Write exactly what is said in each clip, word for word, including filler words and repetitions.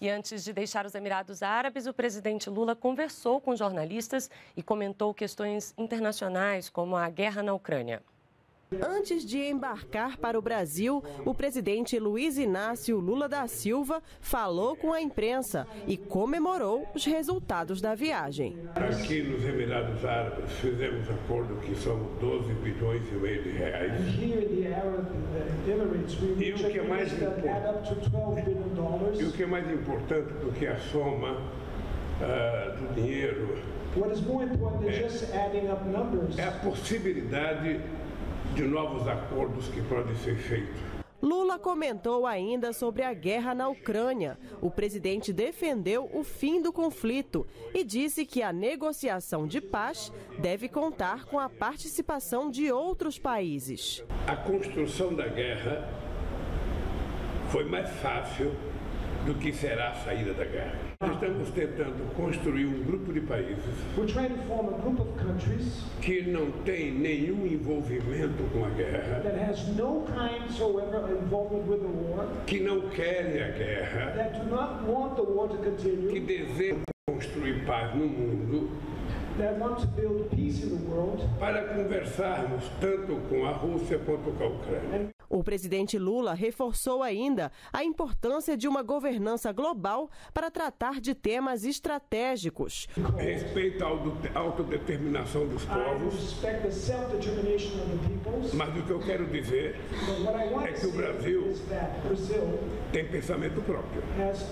E antes de deixar os Emirados Árabes, o presidente Lula conversou com jornalistas e comentou questões internacionais, como a guerra na Ucrânia. Antes de embarcar para o Brasil, o presidente Luiz Inácio Lula da Silva falou com a imprensa e comemorou os resultados da viagem. Aqui nos Emirados Árabes fizemos acordo que são doze bilhões e meio de reais. E o que é mais importante, e o que é mais importante do que a soma uh, do dinheiro é, é a possibilidade de novos acordos que podem ser feitos. Lula comentou ainda sobre a guerra na Ucrânia. O presidente defendeu o fim do conflito e disse que a negociação de paz deve contar com a participação de outros países. A construção da guerra foi mais fácil do que será a saída da guerra. Nós estamos tentando construir um grupo de países que não tem nenhum envolvimento com a guerra, que não querem a guerra, que desejam construir paz no mundo, para conversarmos tanto com a Rússia quanto com a Ucrânia. O presidente Lula reforçou ainda a importância de uma governança global para tratar de temas estratégicos. Respeito à autodeterminação dos povos, mas o que eu quero dizer é que o Brasil tem pensamento próprio.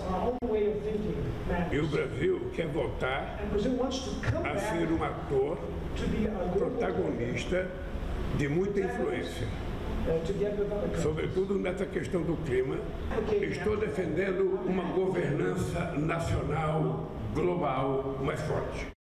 E o Brasil quer voltar a ser um ator protagonista de muita influência, sobretudo nessa questão do clima. Estou defendendo uma governança nacional, global, mais forte.